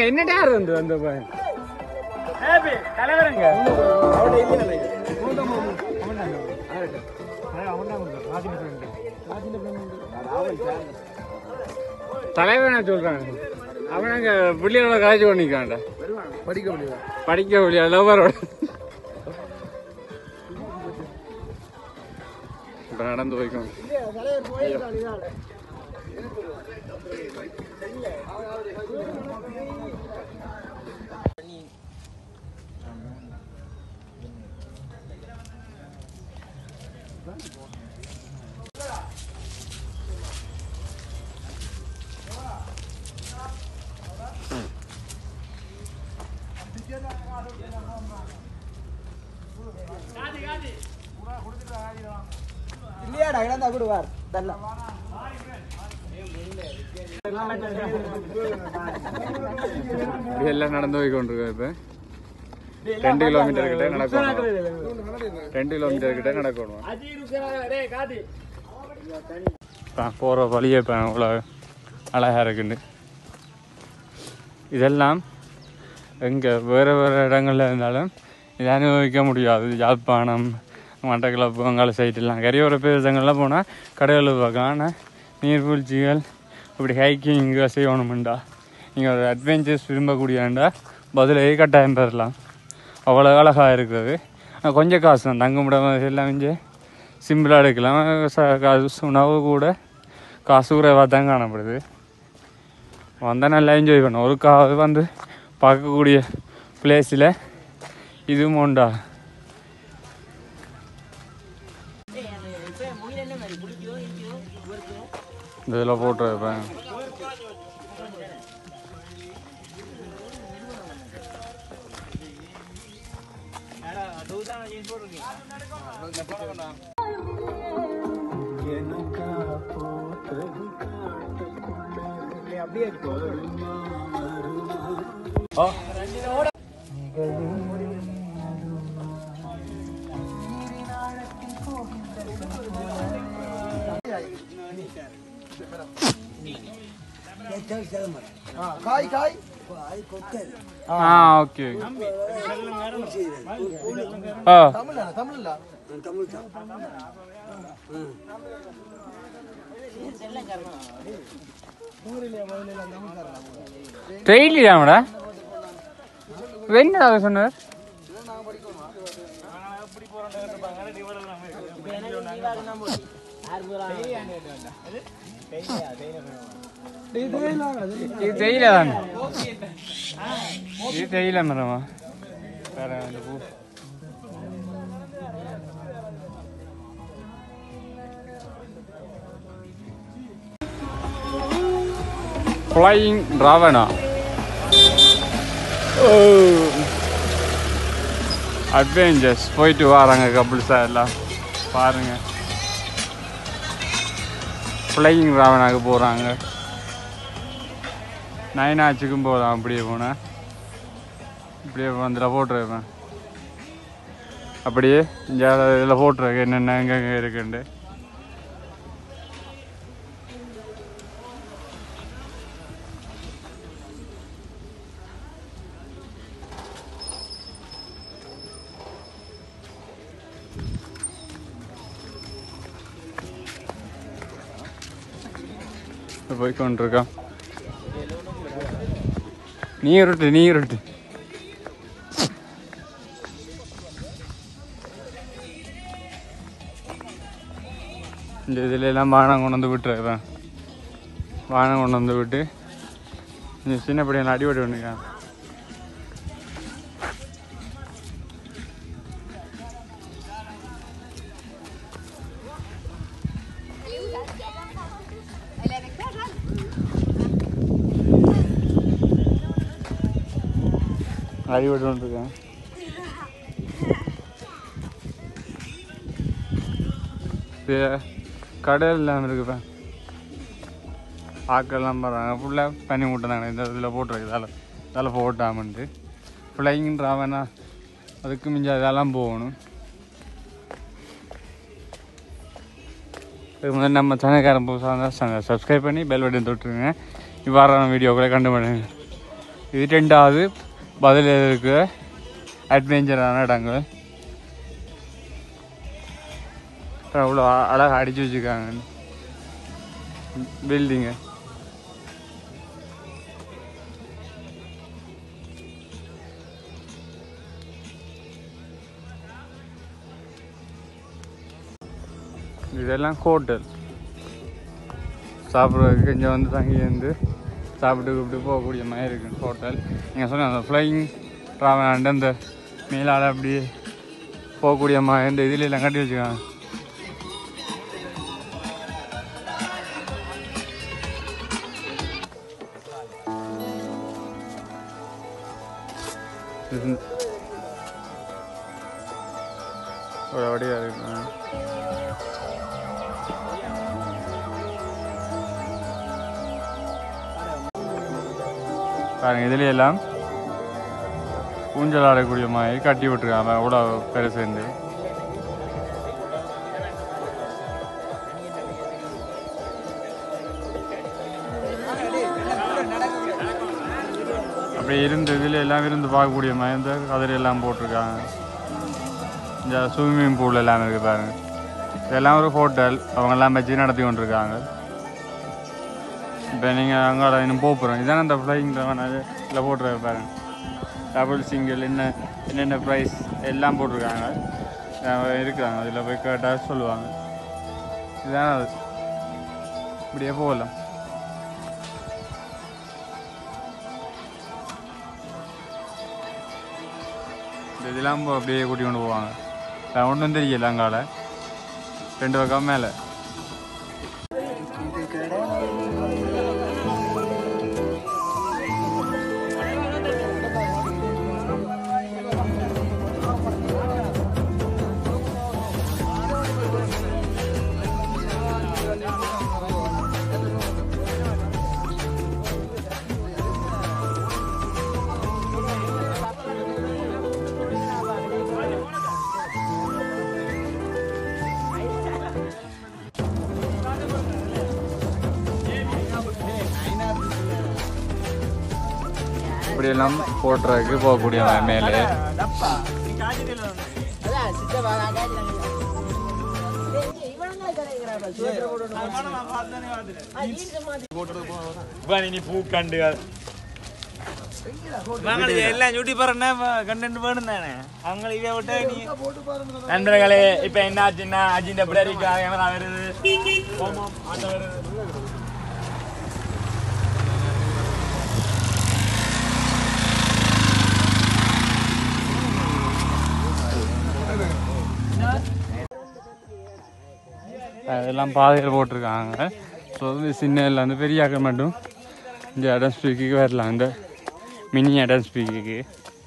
என்னடா வந்து அந்த தலைவருங்க தலைவனா சொல்றாங்க. அவன் அங்க பிள்ளையோட காய்ச்சி பண்ணிக்காண்ட படிக்க முடியாது லவரோட இப்ப நடந்து போய்க்கணும். எல்லாம் நடந்து போய் கொண்டிருக்கோம். இப்ப 2 கிலோமீட்டர் கிட்ட நடக்கணும். 2 கிலோமீட்டர் கிட்ட நடக்கணும். போற வழியே இப்ப அவ்வளவு அழகா இருக்குண்டு. இதெல்லாம் எங்க வேற வேற இடங்கள்ல இருந்தாலும் இதை அனுபவிக்க முடியாது. யாழ்ப்பாணம், மட்டக்களப்பு, வங்காள சைட்டெல்லாம் கரையோர பிரதேசங்கள்லாம் போனால் கடவுள் பார்க்கலாம். ஆனால் நீர்வீழ்ச்சிகள் இப்படி ஹைக்கிங் இங்கே செய்யணுமெண்டா, நீங்கள் ஒரு அட்வென்ச்சர்ஸ் விரும்பக்கூடியண்டா பதிலே கட்டாயம் பெறலாம். அவ்வளோ அழகாக இருக்கிறது. கொஞ்சம் காசு தான் தங்குமிடம் எல்லாம் இங்கே சிம்பிளாக எடுக்கலாம். உணவு கூட காசு குறைவாக தான் காணப்படுது. வந்தால் நல்லா என்ஜாய் பண்ணும். ஒரு வந்து பார்க்கக்கூடிய பிளேஸில் இதுவும் உண்டா. இந்த இதில் போட்டுருப்பேன். ஓகே. டெய்லியாமடா என்ன சொன்னார்? இது தெரியல தானே, இது தெரியல மேடமா. வேற அந்த பூ ஃப்ளையிங் ராவணா அட்வென்ச்சர்ஸ் போயிட்டு வராங்க கப்புள்ஸாக எல்லாம். பாருங்க, ஃப்ளையிங் ராவணாக்கு போகிறாங்க. நயனாச்சுக்கும் போகலாம். அப்படியே போனேன், இப்படியே வந்துல போட்டுருப்பேன். அப்படியே இங்கே இதில் போட்டுருக்கு என்னென்ன எங்கெங்கே இருக்குண்டு. போய் கொண்டிருக்கான். நீருட்டு இந்த இதுல எல்லாம் வானம் கொண்டு வந்து விட்டுருக்கேன். வானம் கொண்டு வந்து விட்டு இந்த சின்னப்படியான அடிபடி ஒன்றுக்கான். அடிபட்டு இருக்கேன். கடல் இல்லாமல் இருக்குப்பேன். ஆக்கெல்லாம் போடுறாங்க. ஃபுல்லாக பண்ணி விட்டுறாங்க. இந்த இதில் போட்டுருக்கு. இதில் போட்டாமன்ட்டு ஃப்ளைங்கிறாவனா அதுக்கு மிஞ்ச இதெல்லாம் போகணும். இதுக்கு முதல்ல நம்ம சேனல்காரன் புதுசாக இருந்தால் சப்ஸ்கிரைப் பண்ணி பெல் பட்டன் தொட்டுருங்க. இவ்வாறான வீடியோக்களை கண்டு பண்ணுங்க. இது 2வது பதில் இருக்கிற அட்வென்ச்சரான இடங்கள். அவ்வளோ அழகாக அடிச்சு வச்சுருக்காங்க பில்டிங்கு. இதெல்லாம் ஹோட்டல். சாப்பிட்றதுக்கு இங்கே வந்து தங்கி வந்து சாப்பிட்டு கூப்பிட்டு போகக்கூடிய மாதிரி இருக்குது ஹோட்டல். நீங்கள் சொன்ன அந்த ஃப்ளைங் ட்ராவல் அந்த மேலால் அப்படி போகக்கூடிய மாதிரி இந்த இதில் எல்லாம் கட்டி வச்சுக்காங்க. ஒரு வடியாக இருக்கு. பாருங்க இதுல எல்லாம் ஊஞ்சல் ஆடக்கூடிய மாதிரி கட்டி விட்டுருக்காங்க. அவ்வளோ பெருசு இருந்து அப்படி இருந்து இதில் எல்லாம் இருந்து பார்க்கக்கூடிய மாதிரி இந்த கதிரை எல்லாம் போட்டிருக்காங்க. இந்த ஸ்விம்மிங் பூல் எல்லாம் இருக்குது பாருங்க. இதெல்லாம் ஒரு ஹோட்டல். அவங்கெல்லாம் வச்சு நடத்தி கொண்டிருக்காங்க. இப்போ நீங்கள் அங்கே இன்னும் போகிறோம். இதானே அந்த ஃப்ளைங் இதில் போட்டுருக்க பாருங்க. டபுள் சிங்கிள் என்னென்ன ப்ரைஸ் எல்லாம் போட்டிருக்காங்க. இருக்கிறாங்க அதில் போய் கேட்டால் சொல்லுவாங்க. இதுதானே அது. இப்படியே போகலாம். இதெல்லாம் அப்படியே கூட்டி கொண்டு போவாங்க. ஒன்றும் தெரியல அங்கால 2 பக்கம் மேலே. இப்படியெல்லாம் போட்டுறதுக்கு போகக்கூடிய மேலே பூக்கண்டு எல்லாம் யூடியூபர் கண்டென்ட் வேணும் தானே அவங்க இதை விட்டு நீ நண்பர்களே. இப்ப என்ன ஆச்சுன்னா அஜிந்த பிளரிக்கா கேமரா வருது, ஆட்டோ வருது. அதெல்லாம் பாதையில் போட்டிருக்காங்க. ஸோ வந்து சின்ன வந்து பெரிய ஆக்கள் மட்டும் இந்த அடன்ஸ் பீக்குக்கு வரலாம். இந்த மினி அடன்ஸ் பீக்குக்கு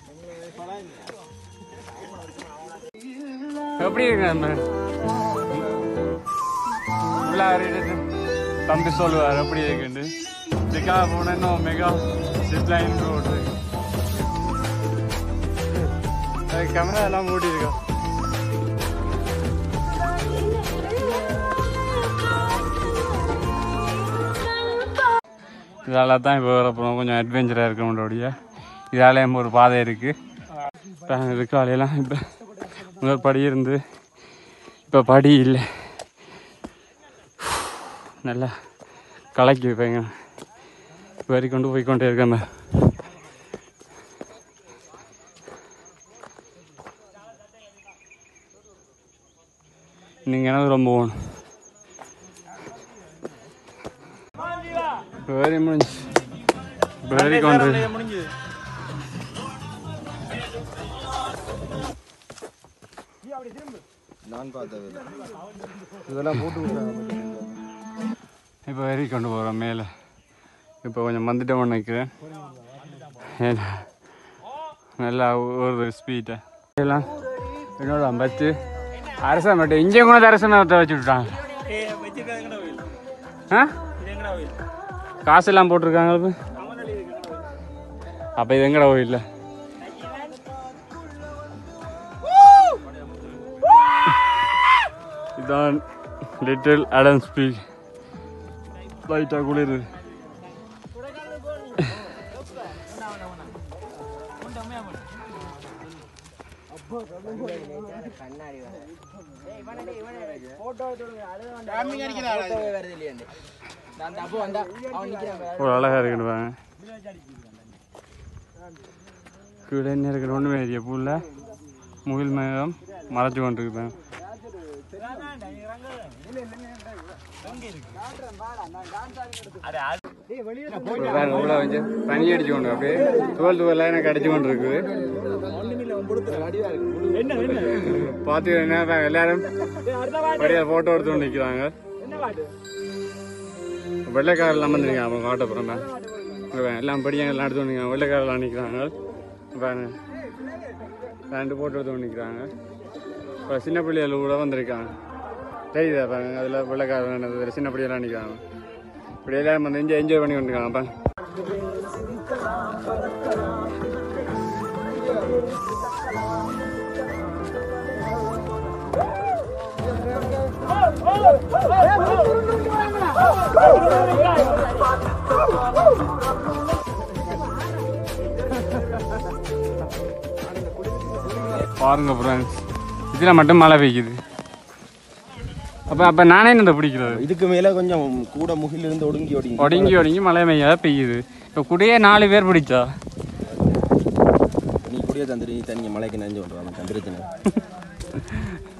எப்படி இருக்கு நம்ம தம்பி சொல்லுவார் எப்படி இருக்குண்டு. மெகா போனேன்னா மெகா ஜிப்லைன் ரோடு கேமரா எல்லாம் மூடி இருக்கா. இதால் தான் இப்போ வரப்போம் கொஞ்சம் அட்வென்ச்சராக இருக்க முடிய. இதால் ஒரு பாதை இருக்குது. இதுக்கு காலையெல்லாம் இப்போ முதல் படி இருந்து இப்போ படி இல்லை. நல்லா கலக்கி வைப்பேங்க. வரி கொண்டு போய்கொண்டே இருக்காம நீங்கள் எனக்கு ரொம்ப போகணும். வேரி முடிஞ்சு வேரி கொண்டு இதெல்லாம் போட்டு இப்போ வேரி கொண்டு போகிறோம் மேலே. இப்போ கொஞ்சம் வந்துட்டோம்னு நினைக்கிறேன். நல்லா ஒரு ஸ்பீட்டை எல்லாம் என்னோட பச்சு அரசன் மட்டும் இங்கே கூட அரசனத்தை வச்சு விட்டாங்க. காசெல்லாம் போட்டிருக்காங்க. அப்போ இது எங்கடா கோயில்? இதுதான் லிட்டில் அடன்ஸ் பீக். லைட்டாக குளிர். ஒரு அழகா இருக்குன்னு கீழே என்ன இருக்கிற ஒன்றுமே தெரிய பூவில் முகில் மேகம் மறைச்சு கொண்டு இருக்குதான். பனி அடிச்சு கொண்டு அப்படியே தோல் எனக்கு அடிச்சு கொண்டு இருக்குது. பார்த்து எல்லாரும் போட்டோ எடுத்து நிற்கிறாங்க. வெள்ளைக்காரெல்லாம் வந்துருங்க அவங்க காட்டப்புறமே எல்லாம் படியாங்க எல்லாம் எடுத்து வந்துருக்காங்க. வெள்ளைக்காரெல்லாம் நிற்கிறாங்க. ரெண்டு போட்டோ எடுத்து நிற்கிறாங்க. இப்போ சின்ன பிள்ளைகள் கூட வந்திருக்காங்க. தெரியுதா பாருங்க அதில் வெள்ளைக்காரன் சின்ன பிள்ளையெல்லாம் நிற்கிறாங்க. இப்படி எல்லாரும் வந்து என்ஜாய் பண்ணி கொண்டிருக்காங்க. அப்போ பாருங்க ஃப்ரெண்ட்ஸ், இதில் மட்டும் மழை பெய்யுது. அப்போ நானே என்ன பிடிக்கிறது? இதுக்கு மேலே கொஞ்சம் கூட முகில் இருந்து ஒடுங்கி மழை பெய்யுது. இப்போ கூடயே 4 பேர் பிடிச்சா நீ கூடயே தந்துடு. நீ தண்ணி மழைக்கு நனைஞ்சு விட்றாங்க தந்துருச்சுன்னு